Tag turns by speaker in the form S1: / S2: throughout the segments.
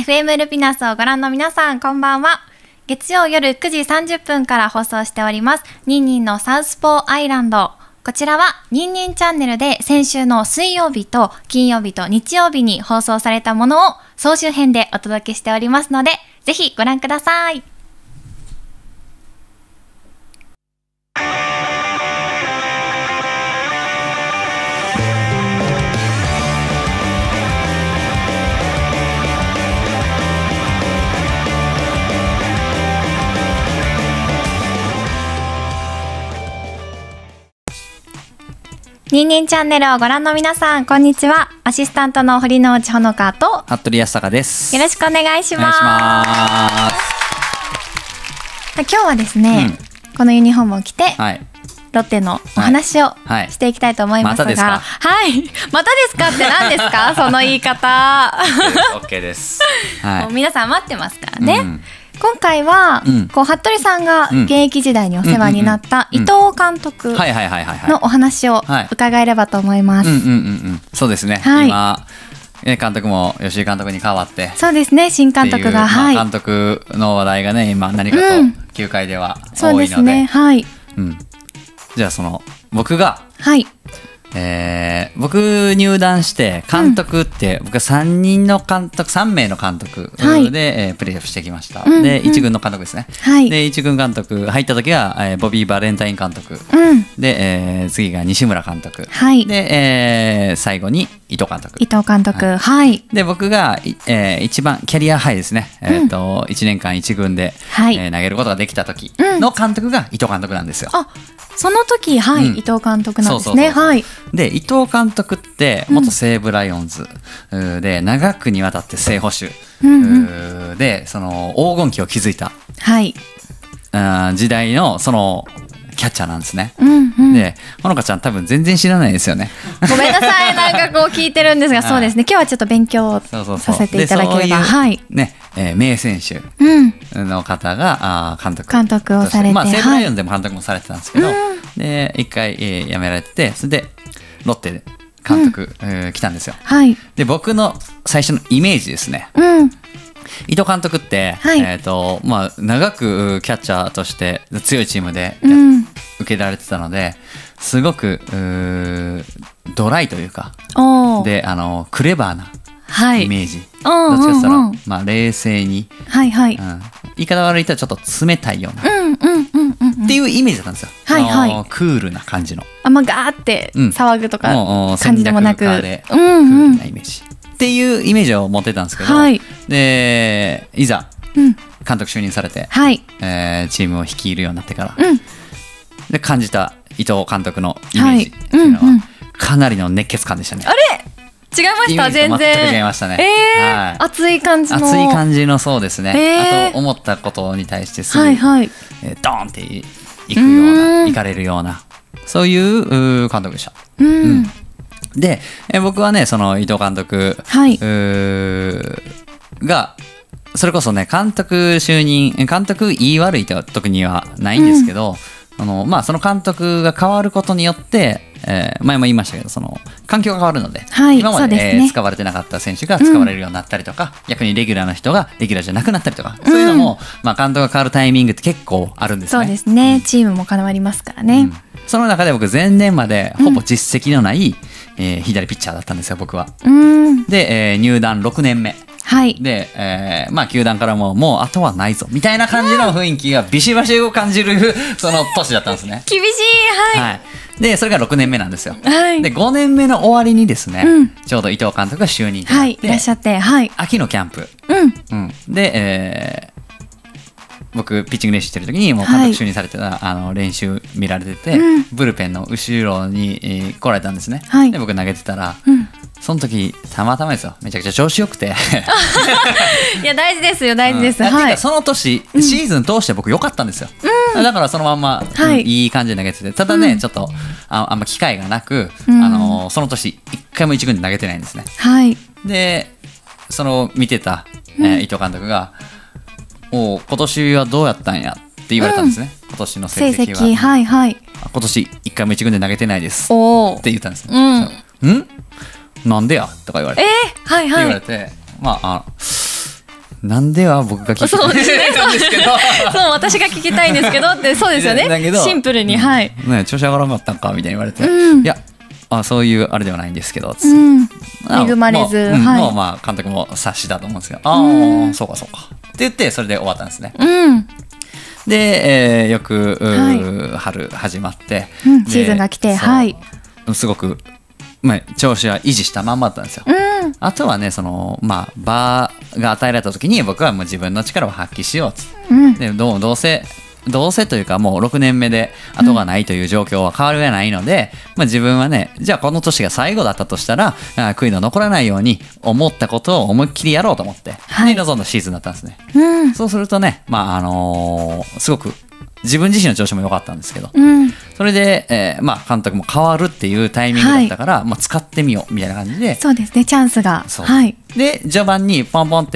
S1: FM ルピナスをご覧の皆さん、こんばんは。月曜夜9時30分から放送しておりますニンニンのサウスポーアイランド。こちらはニンニンチャンネルで先週の水曜日と金曜日と日曜日に放送されたものを総集編でお届けしておりますので、ぜひご覧ください。ニンニンチャンネルをご覧の皆さん、こんにちは。アシスタントの堀之内ほのかと
S2: 服部康隆です。
S1: よろしくお願いし
S2: お願いし
S1: ま
S2: ます。
S1: す。今日はですね、このユニフォームを着て、
S2: はい。
S1: ロッテのお話を
S2: はい
S1: していきたいと思いますが、
S2: またですか
S1: はい、またですかって何ですかその言い方。
S2: OK です。
S1: もう皆さん待ってますからね。
S2: うん
S1: 今回は、
S2: うん
S1: 服部さんが現役時代にお世話になった伊藤監督
S2: はいはいはいはいはい。
S1: のお話を伺えればと思います。
S2: そうですね。
S1: はい
S2: 今ね監督も吉井監督に代わって
S1: そうですね、新監督が、
S2: っていう
S1: はい、
S2: 監督の話題がね今何かと球界では
S1: そう
S2: 多いので、
S1: ですね、はい、
S2: じゃあその僕が
S1: はい、
S2: 僕入団して監督って、僕は3名の監督
S1: はい
S2: で、プレーしてきました、
S1: うん
S2: で1軍の監督ですね、
S1: はい
S2: で1軍監督入った時は、ボビー・バレンタイン監督で、次が西村監督、
S1: はい
S2: で、最後に伊藤監督
S1: 伊藤監督、はい、
S2: で僕が、一番キャリアハイですね、1年間1軍で、
S1: はい
S2: 投げることができた時の監督が伊藤監督なんですよ。
S1: あ、その時、はい、伊藤監督なんですね。はい。
S2: で伊藤監督って元西武ライオンズで長くにわたって正捕手でその黄金期を築いた、
S1: はい、
S2: 時代のそのキャッチャーなんですね。でほのかちゃん多分全然知らないですよね。
S1: ごめんなさい、なんかこう聞いてるんですが、そうですね、今日はちょっと勉強させていただければ、はい、
S2: ね、名選手の方が監督
S1: をされて、
S2: 西武ライオンズでも監督もされてたんですけど、で一回辞められてて、それでロッテで監督来たんですよ。
S1: はい、
S2: で僕の最初のイメージですね、伊藤監督って、
S1: はい、
S2: 長くキャッチャーとして強いチームで受けられてたので、すごくドライというかでクレバーなイメージ、どっちかとしたら、冷静に、はいはい、言い方悪いとちょっと冷たいようなっていうイメージだったんですよ。はいはい、クールな感じの、
S1: ガーって騒ぐとか感じでもなく、
S2: クールなイメージっていうイメージを持ってたんですけど、はい、でいざ監督就任されて、はい、チームを率いるようになってから、で感じた伊藤監督のイメージっていうのは、かなりの熱血感でしたね。
S1: あれ違いました？全然
S2: 全く違いましたね。
S1: はい、熱い感じの、
S2: 熱い感じの、そうですね、あと思ったことに対してすぐ、はいはい、ドーンっていくような、いかれるような、そういう監督でした。で僕はねその伊藤監督、はい、がそれこそね監督就任、監督言い悪いと特にはないんですけど、その監督が変わることによって、前も言いましたけど、その環境が変わるので、はい、今まで、使われてなかった選手が使われるようになったりとか、逆にレギュラーの人がレギュラーじゃなくなったりとか、そういうのも、監督が変わるタイミングって結構あるんですね。
S1: そうですね、チームも変わりますからね。
S2: その中で僕前年までほぼ実績のない、左ピッチャーだったんですよ、僕は。で、入団6年目。はい、で、球団からもうあとはないぞみたいな感じの雰囲気がビシバシを感じるその年だったんですね。
S1: 厳しい、はい、
S2: はい、でそれが6年目なんですよ。
S1: はい、
S2: で5年目の終わりにですね、ちょうど伊藤監督が就任となって、
S1: いらっしゃって、はい、
S2: 秋のキャンプ、で、僕ピッチング練習してる時にもう監督就任されてた、練習見られてて、ブルペンの後ろに、来られたんですね。で僕投げてたら、その時たまたまですよ、めちゃくちゃ調子よくて
S1: いや大事ですよ、大事です、
S2: はい、その年、シーズン通して僕良かったんですよ、だからそのまんま、いい感じで投げてて、ただね、ちょっとあんま機会がなく、その年一回も一軍で投げてないんですね。はい、でその見てた、伊藤監督が今年はどうやったんやって言われたんですね、今年の成績は。はいはい、今年一回も一軍で投げてないですって言ったんです。なんでやとか言われて、はいはい、って言われて、 なんでは僕が聞きたいんですけど
S1: そう私が聞きたいんですけどってそうですよね。シンプルに、はい、
S2: ね、調子上がらなかったんかみたいに言われて、いやそういうあれではないんですけど、
S1: 恵まれず、
S2: もうまあ監督も察しだと思うんですけど、そうかそうかって言ってそれで終わったんですね。で、翌春始まって、
S1: シーズンが来て、
S2: すごく調子は維持したまんまだったんですよ。あとはね、その場が与えられた時に僕はもう自分の力を発揮しようっつって、でどうせというかもう6年目で後がないという状況は変わりがないので、自分はね、じゃあこの年が最後だったとしたら悔いの残らないように思ったことを思いっきりやろうと思って、で臨んだシーズンだったんですね。そうするとね、すごく自分自身の調子も良かったんですけど、それで、監督も変わるっていうタイミングだったから、使ってみようみたいな感じで、
S1: そうですね、チャンスが、
S2: で序盤にポンポンって、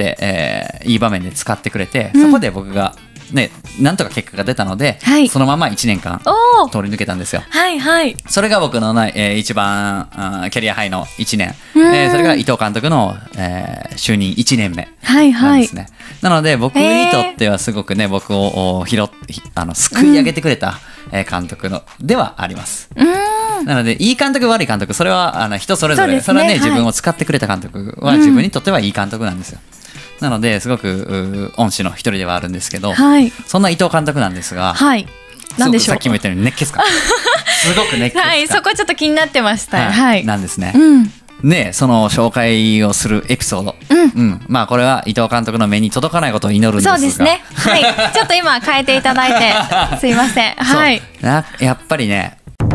S2: いい場面で使ってくれて、そこで僕がね、なんとか結果が出たので、そのまま1年間通り抜けたんですよ。それが僕の、一番キャリアハイの1年、それが伊藤監督の、就任1年目なんですね。なので僕にとってはすごくね、僕をすくい上げてくれた、監督のではあります。なのでいい監督悪い監督、それは人それぞれ、それはね、自分を使ってくれた監督は自分にとってはいい監督なんですよ。なのですごく恩師の一人ではあるんですけど、そんな伊藤監督なんですが、
S1: なんでしょう、
S2: さっきも言ったように熱血感すごく熱血感、
S1: そこちょっと気になってました。
S2: なんですね。ね、その紹介をするエピソード、これは伊藤監督の目に届かないことを祈るんですが、
S1: そうですね、ちょっと今変えていただいてすいません。
S2: やっぱりね、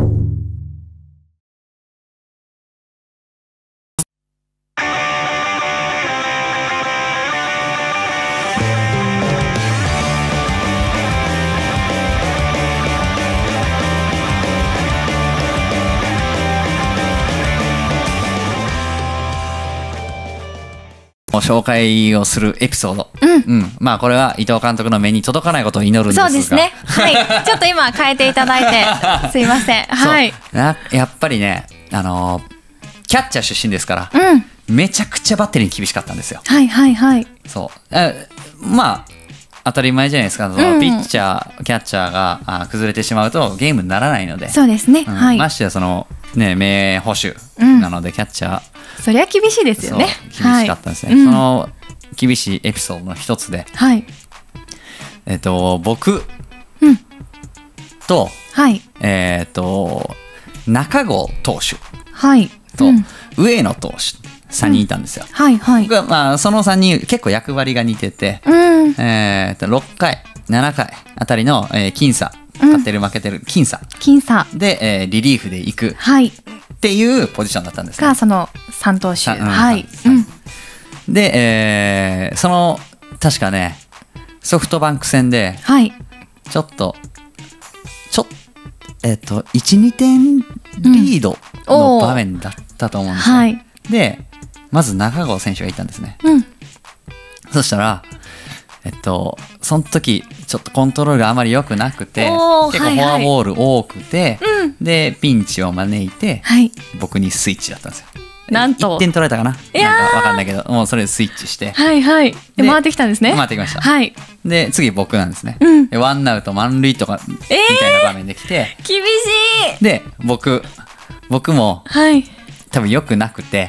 S2: 紹介をするエピソード、これは伊藤監督の目に届かないことを祈るんですが、
S1: そうですね、ちょっと今変えていただいてすいません。
S2: やっぱりね、キャッチャー出身ですから、めちゃくちゃバッテリーに厳しかったんですよ。当たり前じゃないですか。ピッチャーキャッチャーが崩れてしまうとゲームにならないので、
S1: そうですね、
S2: ましてやそのね、名捕手なので、キャッチャー
S1: そりゃ厳しいですよね。
S2: 厳しかったんですね。その厳しいエピソードの一つで、僕と、中郷投手と上野投手3人いたんですよ。僕はその3人結構役割が似てて、6回7回あたりの僅差、勝ってる負けてる僅差でリリーフで行くっていうポジションだったんですね。
S1: その3投手、
S2: で、その確かね、ソフトバンク戦でちょっと 1,2 点リードの場面だったと思うんですよ。でまず中郷選手がいたんですね。そしたらその時ちょっとコントロールがあまり良くなくて、結構フォアボール多くて、でピンチを招いて、僕にスイッチだったんですよ。
S1: なんと
S2: 1点取られたかな、なんか分かんないけど、もうそれでスイッチして、
S1: で回ってきたんですね。
S2: 回ってきました。で次僕なんですね。でワンアウト満塁とかみたいな場面できて、
S1: 厳しい。
S2: で僕も多分良くなくて、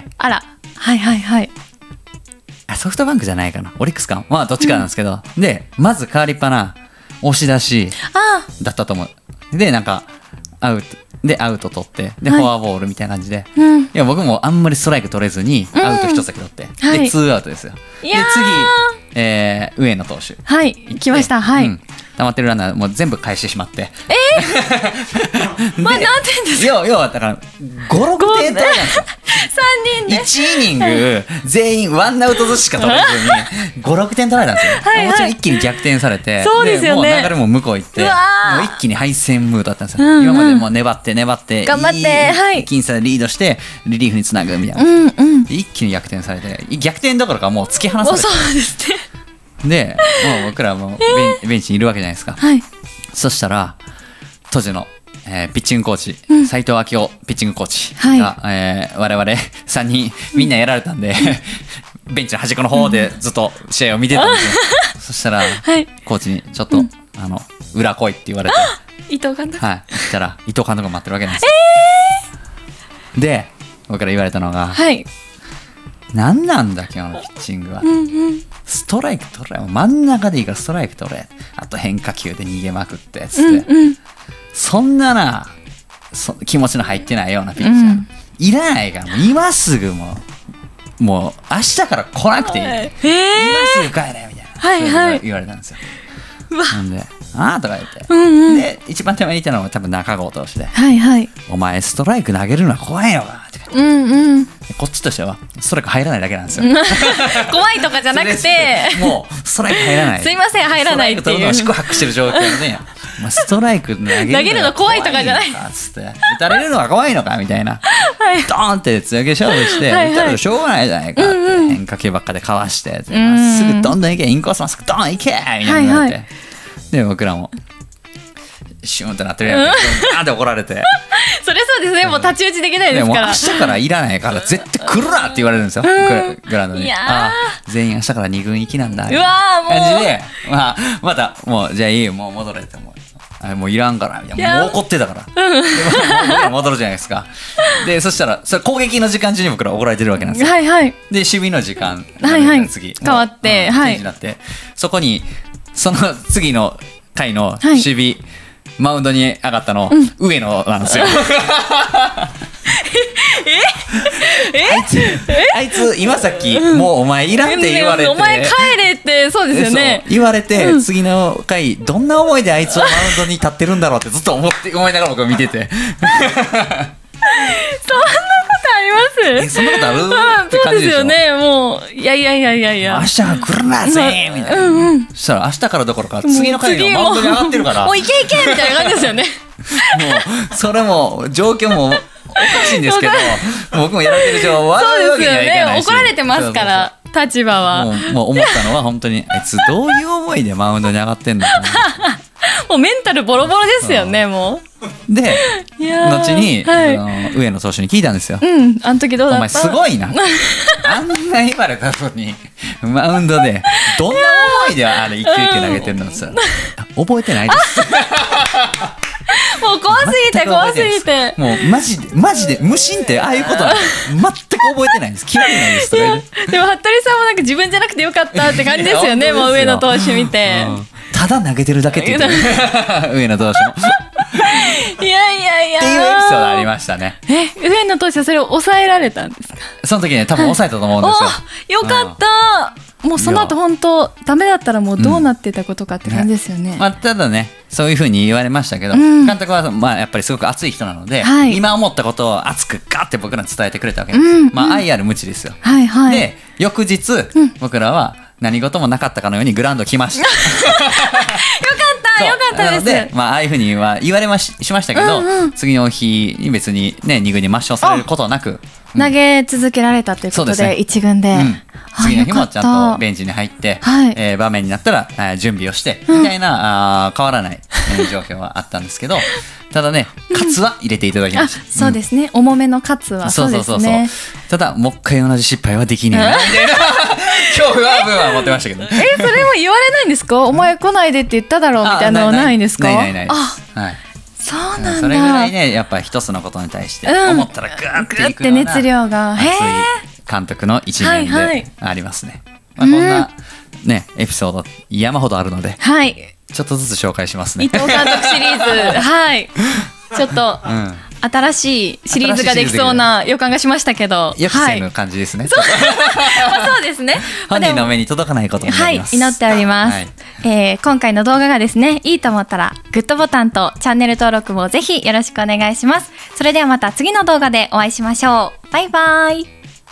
S2: ソフトバンクじゃないかな、オリックスか、どっちかなんですけど、でまず変わりっぱな押し出しだったと思う。でなんかアウト取って、でフォアボールみたいな感じで、いや僕もあんまりストライク取れずにアウト一つだけ取って、でツーアウトですよ。で次、上野投手
S1: 来ました。
S2: 溜まってるランナーもう全部返してしまって、
S1: 何点ですか。
S2: 要はだから 5,6 点取られたんですよ。
S1: 3人で
S2: 1イニング全員ワンアウトずつしか取れずに 5,6 点取られたんですよ。もちろん一気に逆転されて、
S1: そうですよね、
S2: もう流れも向こう行って、もう一気に敗戦ムードだったんですよ。今までもう粘って頑張って僅差でリードしてリリーフにつなぐみたいな、一気に逆転されて、逆転どころかもう突き放されて、
S1: そうですね。
S2: でもう僕らもベンチにいるわけじゃないですか。そしたら当時のピッチングコーチ、斉藤昭夫ピッチングコーチが、我々3人みんなやられたんでベンチの端っこの方でずっと試合を見てたんですよ。そしたら、コーチにちょっと、裏来いって言われて、
S1: 伊藤監督、
S2: 行ったら伊藤監督が待ってるわけなんですよ。で僕から言われたのが、何なんだ今日のピッチングは、ストライク取れ、真ん中でいいからストライク取れ、あと変化球で逃げまくってつって、そんなな気持ちの入ってないようなピッチャー、いらないから、今すぐもう明日から来なくていい、今すぐ帰れみたいな、言われたんですよ。なんであーとか言って、で一番手前にいたのが多分中郷投手で、お前ストライク投げるのは怖いのかって、こっちとしてはストライク入らないだけなんですよ。
S1: 怖いとかじゃなくて
S2: もうストライク入らない、
S1: すいません入らないっていう、
S2: 四苦八苦してる状況で、ストライク投げるの怖いとかじゃないかっつって、打たれるのが怖いのかみたいな、ドーンって強気勝負して、打たれるしょうがないじゃないかって、変化球ばっかでかわして、まっすぐどんどんいけ、インコースまっすぐドーンいけみたいになって、で僕らもシューンとなってるやん、ガーンって怒られて
S1: それそうですね、もう太刀打ちできないですから、
S2: もう明日からいらないから絶対来るなって言われるんですよ、グラウンドに。全員明日から2軍行きなんだみたいな感じで、またもうじゃあいいよ、もう戻れってもういらんからみたいな、もう怒ってたから、戻るじゃないですか。でそしたらそれ攻撃の時間中に僕ら怒られてるわけなんですよ。で守備の時間、次
S1: 変わって、
S2: チェンジになって、そこにその次の回の守備、マウンドに上がったの、上野なんですよ。あいつ今さっきもうお前いらんって言われて、
S1: お前帰れって、そうですよね、
S2: 言われて、次の回どんな思いであいつはマウンドに立ってるんだろうってずっと思いながら僕は見てて
S1: あります？
S2: そんなことあるって感じでしょ。
S1: そうですよね、もういや
S2: 明日は来るなぜみたいな、そしたら明日からどころか次の回がマウンドに上がってるから、
S1: もういけいけみたいな感じですよね。
S2: もうそれも状況もおかしいんですけど、僕もやられてる上笑うわけにはいかないし、
S1: 怒られてますから立場は。
S2: もう思ったのは本当にあいつどういう思いでマウンドに上がってんのかな
S1: もうメンタルボロボロですよね、も
S2: う。で後に、上野投手に聞いたんですよ。
S1: あの時どうだった？
S2: お前すごいなあんな言われたのにマウンドでどんな思いであれ一球一球投げてるのさ覚えてないです
S1: もう怖すぎて
S2: もうマジで無心ってああいうことは全く覚えてないんです。記憶にないです。それでも
S1: 服部さんもなんか自分じゃなくてよかったって感じですよね。もう上野投手見て、
S2: ただ投げてるだけって言って上野投手も
S1: いや
S2: っていうエピソードありましたね。
S1: 上野投手はそれを抑えられたんですか？
S2: その時ね、多分抑えたと思うんです
S1: よ。よかった、もうその後本当ダメだったらもうどうなってたことかって感じですよね。
S2: ただね、そういうふうに言われましたけど、監督はやっぱりすごく熱い人なので、今思ったことを熱くガッて僕らに伝えてくれたわけです。愛ある無知ですよ。で翌日、僕らは何事もなかったかのようにグラウンド来ました。
S1: よかったです。
S2: なので、ああいうふうには言われしましたけど、次の日に別にね、2軍に抹消されることなく
S1: 投げ続けられたということで、1軍で、
S2: 次の日もちゃんとベンチに入って、場面になったら準備をしてみたいな、変わらない状況はあったんですけど、ただね、カツは入れていただきました。
S1: そうですね、重めのカツはそうですね。
S2: ただもう一回同じ失敗はできないなみたいな恐怖は持ってましたけど、
S1: それも言われないんですか？お前来ないでって言っただろうみたいなのはないんですか？
S2: ないです。
S1: そうなんだ。
S2: それぐらいね、やっぱ一つのことに対して思ったらグーっていくような
S1: 熱量が
S2: 熱い監督の一面でありますね。こんなねエピソード山ほどあるので、ちょっとずつ紹介しますね。
S1: 伊藤監督シリーズ、ちょっと新しいシリーズができそうな予感がしましたけど、
S2: 予期せぬ感じですね。
S1: そうですね。
S2: 本人の目に届かないことになります。
S1: 祈っております。今回の動画がですね、いいと思ったらグッドボタンとチャンネル登録もぜひよろしくお願いします。それではまた次の動画でお会いしましょう。バイバイ。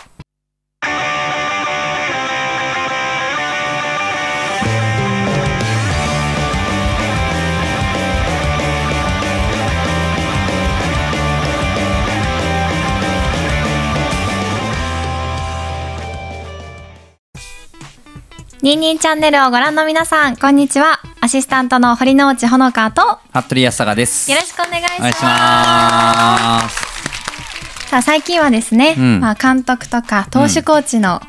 S1: ニンニンチャンネルをご覧の皆さん、こんにちは。アシスタントの堀之内ほのかと
S2: 服部康隆です。
S1: よろしくお願いします。
S2: お願いします。
S1: さあ最近はですね、監督とか投手コーチの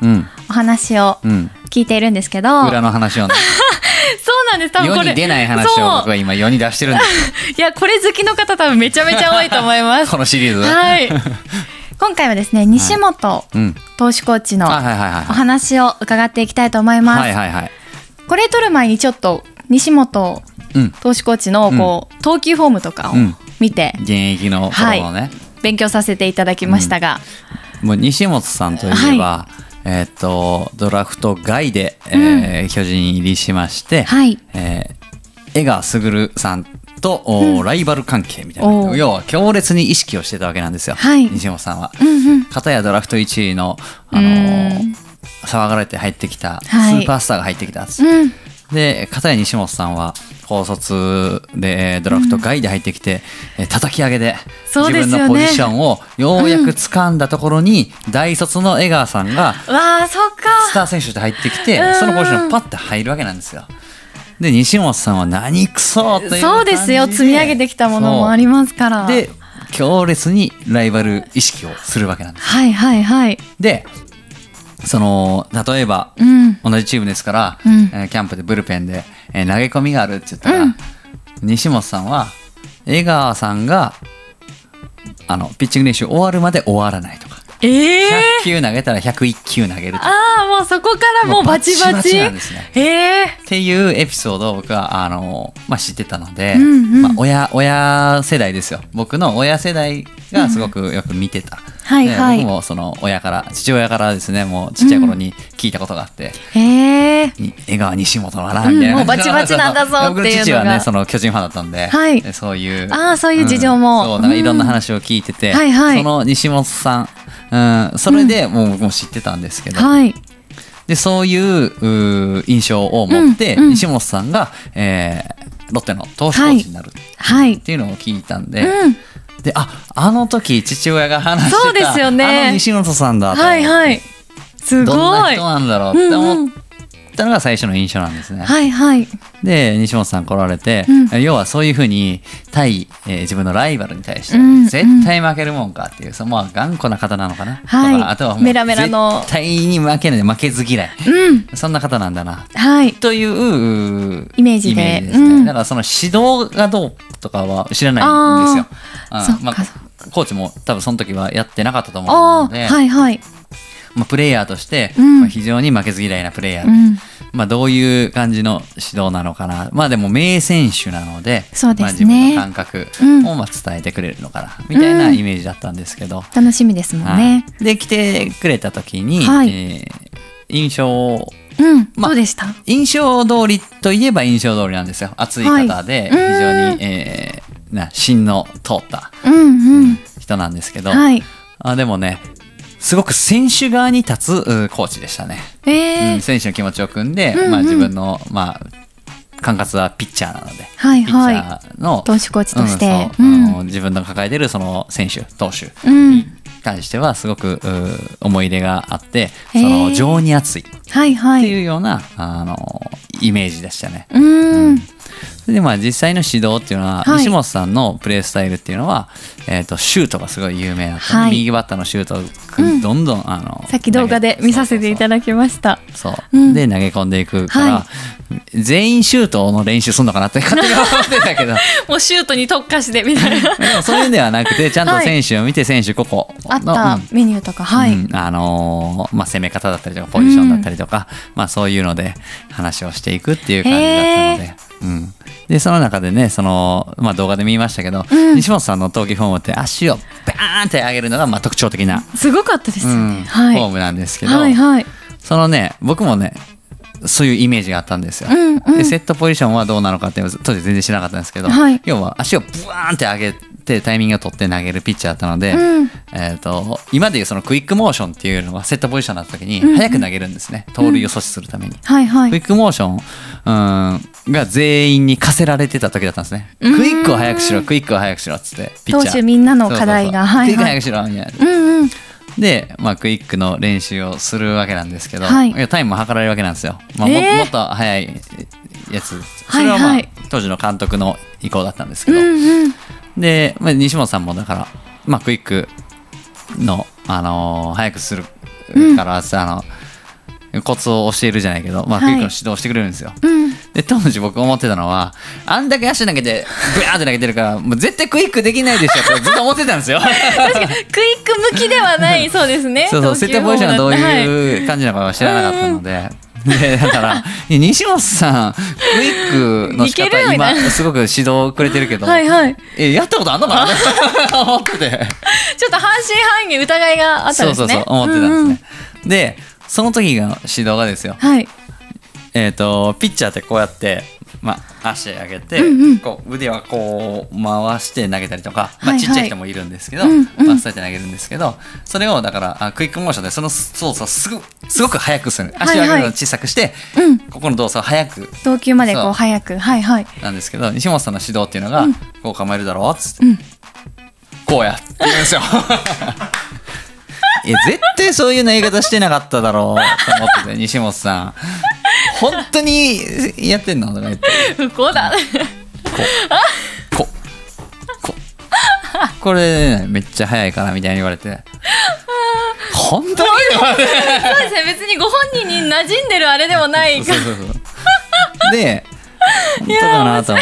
S1: お話を聞いているんですけど、
S2: 裏の話をね
S1: そうなんです。多分これ
S2: 世に出ない話を僕は今世に出してるんです
S1: いや、これ好きの方多分めちゃめちゃ多いと思います
S2: このシリーズ
S1: はい今回はですね、西本投手コーチのお話を伺っていきたいと思います。
S2: はいはいはい。
S1: これ撮る前にちょっと西本投手コーチのこう投球フォームとかを見て、
S2: 現役の頃のね、
S1: 勉強させていただきましたが、
S2: もう西本さんといえば、ドラフト外で、巨人入りしまして、江川卓さんと、ライバル関係みたいな、要は強烈に意識をしてたわけなんですよ、西本さんは。片やドラフト1位の、騒がれて入ってきたスーパースターが入ってきたんです、で片や西本さんは高卒でドラフト外で入ってきて、叩き上げで自分のポジションをようやく掴んだところに、大卒の江川さんがスター選手で入ってきて、そのポジションにパッて入るわけなんですよ。で西本さんは何クソという感じで、
S1: そうですよ、積み上げてきたものもありますから。
S2: で強烈にライバル意識をするわけなんです。で例えば、同じチームですから、キャンプでブルペンで、投げ込みがあるって言ったら、西本さんは江川さんがピッチング練習終わるまで終わらないとか、100球投げたら101球投げるとか、
S1: もうそこからもうバチバチ
S2: なんですね。っていうエピソードを僕は知ってたので、親世代ですよ。僕の親世代がすごくよく見てた。僕もその父親からですね、もうちっちゃい頃に聞いたことがあって、江川西本はなみたいな、
S1: もうバチバチなんだぞっていうのが。僕の
S2: 父はね、その巨人ファンだったんで、そういう
S1: 事情も、
S2: いろんな話を聞いてて、その西本さん、それでもう僕も知ってたんですけど、でそういう印象を持って、西本さんが、ロッテの投手コーチになるっていうのを聞いたんで、であの時父親が話してた西本さんだと、
S1: すごい
S2: どんな人なんだろうって思ったのが最初の印象なんですね。で西本さん来られて、要はそういうふうに対、自分のライバルに対して、絶対負けるもんかっていう、頑固な方なのかな、とか、あとはもう
S1: メラメラの
S2: 絶対に負けない、負けず嫌い、そんな方なんだな、という
S1: イメージです
S2: ね。だからその指導がどうとかは知らないんですよ。コーチも多分その時はやってなかったと思うので、プレイヤーとして、非常に負けず嫌いなプレイヤー、どういう感じの指導なのかな、でも名選手なので、自分の感覚を伝えてくれるのかな、みたいなイメージだったんですけど、
S1: 楽しみですもんね。
S2: で来てくれた時に、印象
S1: どうでした？
S2: 印象通りといえば印象通りなんですよ。熱い方で、非常に、芯の通った人なんですけど、でもね、すごく選手側に立つコーチでしたね。選手の気持ちを組んで、自分の、管轄はピッチャーなので、ピッチャーの
S1: 投手コーチとして、
S2: 自分の抱えているその選手投手に関してはすごく思い入れがあって、その情に熱いっていうようなイメージでしたね。で実際の指導っていうのは、西本さんのプレースタイルっていうのは、シュートがすごい有名だった、右バッターのシュートをどんどん
S1: さっき動画で見させていただきました。
S2: で投げ込んでいくから、全員シュートの練習するのかなって勝手に思ってたけど
S1: もうシュートに特化してみたいな
S2: でもそういうんではなくて、ちゃんと選手を見て、選手個々の
S1: あったメニューとか、
S2: 攻め方だったりとかポジションだったりとか、そういうので話をしていくっていう感じだったので、でその中でね、動画で見ましたけど、西本さんの投球フォームって足をバーンって上げるのが特徴的な
S1: すごかったですよね、
S2: フォームなんですけど、そのね、僕もねそういうイメージがあったんですよ。でセットポジションはどうなのかって当時全然知らなかったんですけど、要は足をブワーンって上げてタイミングを取って投げるピッチャーだったので、今でいうそのクイックモーションっていうのはセットポジションになった時に早く投げるんですね、盗塁を阻止するために。クイックモーションが全員に課せられてた時だったんですね。クイックを早くしろ、クイックを早くしろっつってピッチャー
S1: 投手みんなの課題が
S2: クイック早くしろみたいな。で、クイックの練習をするわけなんですけど、タイムも測られるわけなんですよ。もっと速いやつ、それは当時の監督の意向だったんですけど、で、西本さんもだから、クイックの、速くするから、 コツを教えるじゃないけど、クイックの指導をしてくれるんですよ。で当時僕思ってたのは、あんだけ足投げてブヤーって投げてるからもう絶対クイックできないでしょってずっと思ってたんですよ。
S1: 確かにクイック向きではないそうですね。
S2: そうセットポジションがどういう感じなのかは知らなかったので。でだから西本さんクイックの仕方今すごく指導くれてるけどやったことあんのかなって思ってて、
S1: ちょっと半信半疑疑いがあったんですね。
S2: そう思ってたんですね。でその時の指導がですよ、ピッチャーってこうやって、足上げて、こう腕はこう回して投げたりとか、ちっちゃい人もいるんですけど、そうやって投げるんですけど、それをだからクイックモーションでその操作をすごく速くする、足を上げるのを小さくして、ここの動作を速く、
S1: 投球までこう速く
S2: なんですけど、西本さんの指導っていうのが、こう構えるだろうっつって、こうやって言うんですよ。絶対そういう投げ方してなかっただろうと思ってて、西本さん本当にやってんのとか言って、
S1: こうだ
S2: これめっちゃ速いからみたいに言われて、本当に
S1: そうですね、別にご本人に馴染んでるあれでもないから
S2: で本当かなと思って、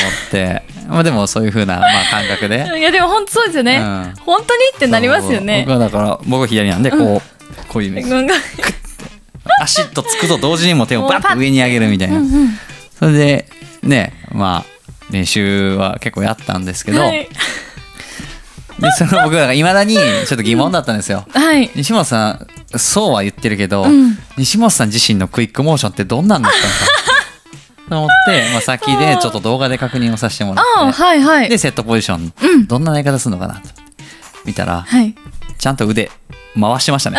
S2: でもそういう風な感覚で、
S1: いやでも本当そうですよね、本当にってなりますよね。
S2: 僕はだから僕は左なんでこういうイメージ、足とつくと同時にも手をバッと上に上げるみたいな、それでね練習は結構やったんですけど、でその僕はいまだにちょっと疑問だったんですよ、西本さんそうは言ってるけど、西本さん自身のクイックモーションってどんなんだったのかと思って、先でちょっと動画で確認をさせてもらって、でセットポジション、どんな投げ方するのかなと見たら、ちゃんと腕回してましたね。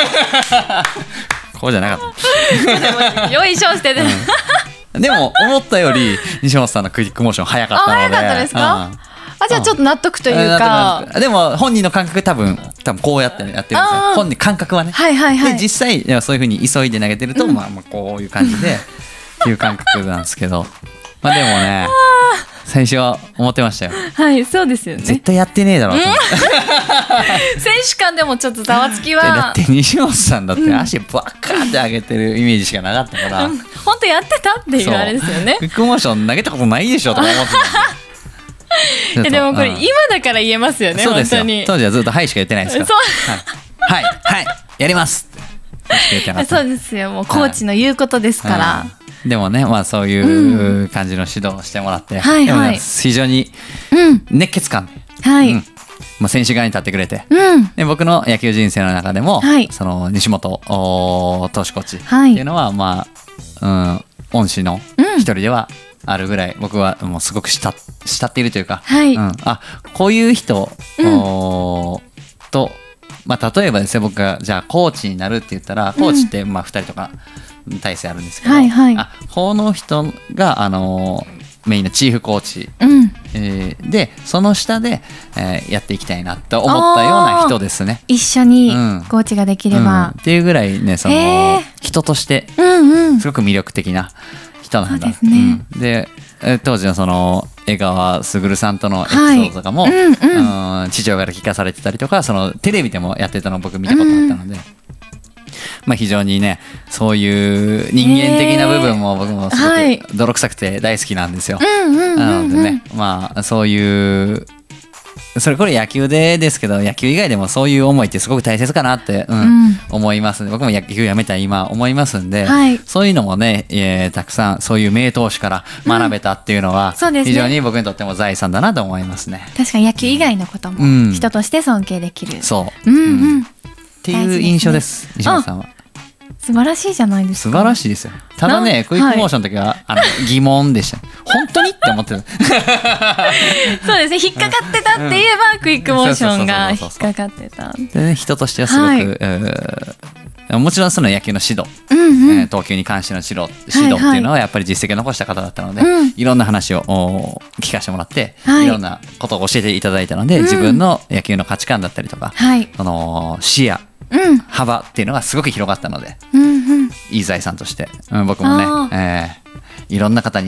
S2: こうじゃなかった。
S1: よいしょしてて、
S2: でも思ったより西本さんのクイックモーション早かったので。
S1: 早かったですか？じゃあちょっと納得というか、
S2: でも本人の感覚多分こうやってやってるんですよ。本人感覚はね。で実際そういう風に急いで投げてると、こういう感じでっていう感覚なんですけど、でもね最初は思ってましたよ。
S1: そうですよね。
S2: 絶対やってねえだろうと思って。
S1: 選手間でもちょっとざわつきは。
S2: だって西本さんだって足バッカーって上げてるイメージしかなかったから。
S1: 本当やってたっていうあれですよね。
S2: クイックモーション投げたことないでしょとか思ってた。
S1: でもこれ今だから言えますよね。
S2: そうですよ。
S1: 本当に
S2: 当時はずっとはいしか言ってないですから。はいやりますって
S1: そうですよ。もうコーチの言うことですから。
S2: でもね、そういう感じの指導をしてもらって、非常に熱血感で、選手側に立ってくれて、で僕の野球人生の中でも、その西本投手コーチっていうのは恩師の一人ではあるぐらい、僕はもうすごく慕っているというか、こういう人と、例えばですね、僕がじゃあコーチになるって言ったら、コーチって2人とか体制あるんですけど、この人がメインのチーフコーチ、でその下で、やっていきたいなと思ったような人ですね。
S1: 一緒にコーチができれば、
S2: っていうぐらいね、その人としてすごく魅力的な人なんだ。で当時のその江川卓さんとのエピソードとかも、地上から聞かされてたりとか、そのテレビでもやってたのを僕見たことあったので、非常にね、そういう人間的な部分も僕もすごく泥臭くて大好きなんですよ。なのでね、そういうこれ野球ですけど、野球以外でもそういう思いってすごく大切かなって、思いますね。僕も野球やめた今思いますんで、そういうのもね、たくさんそういう名投手から学べたっていうのは、非常に僕にとっても財産だなと思いますね。
S1: 確かに野球以外のことも人として尊敬できる、
S2: っていう印象です、西本さんは。
S1: 素晴らしいじゃないですか。
S2: 素晴らしいですよ。ただね、クイックモーションの時は疑問でした。本当にって思ってた。
S1: そうですね、引っかかってたって言えばクイックモーションが引っかかってた。
S2: でね、人としてはすごく、もちろんその野球の指導、投球に関しての指導っていうのはやっぱり実績を残した方だったので、いろんな話を聞かせてもらって、いろんなことを教えていただいたので、自分の野球の価値観だったりとか、視野幅っていうのがすごく広がったので、いい財産として、僕もね、いろんな方に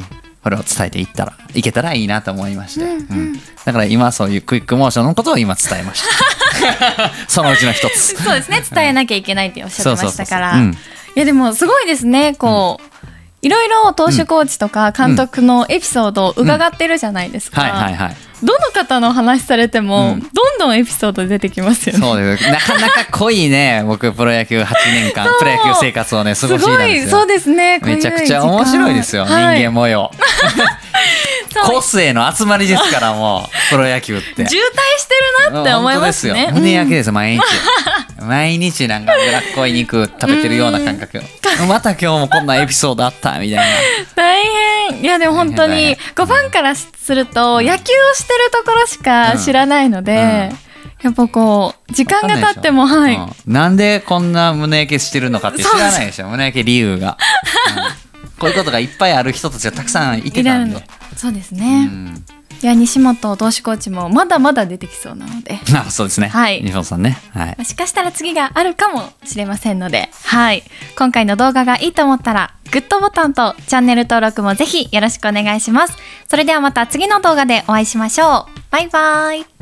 S2: これを伝えていけたらいいなと思いまして、だから今そういうクイックモーションのことを今伝えましたそのうちの一つ。
S1: そうですね、伝えなきゃいけないっておっしゃってましたから。いやでもすごいですね、こう、いろいろ投手コーチとか監督のエピソードを伺ってるじゃないですか。どの方の話されても、どんどんエピソード出てきますよね。
S2: そうです。なかなか濃いね、僕プロ野球8年間プロ野球生活をね過ごしていたんですよ。
S1: そうですね。
S2: めちゃくちゃ面白いですよ、人間模様。個性の集まりですから、もうプロ野球って
S1: 渋滞してるなって思いますね。
S2: 胸焼けです、毎日毎日なんか脂っこい肉食べてるような感覚。また今日もこんなエピソードあったみたいな。
S1: 大変。いやでも本当にファンからすると野球をしてるところしか知らないので、やっぱこう時間が経っても、
S2: なんでこんな胸焼けしてるのかって知らないでしょ、胸焼け理由が。こういうことがいっぱいある人たちがたくさんいてたんで。
S1: そうですね。いや西本投手コーチもまだまだ出てきそうなので。
S2: そうですね。西本さんね。
S1: もしかしたら次があるかもしれませんので、今回の動画がいいと思ったらグッドボタンとチャンネル登録もぜひよろしくお願いします。それではまた次の動画でお会いしましょう。バイバイ。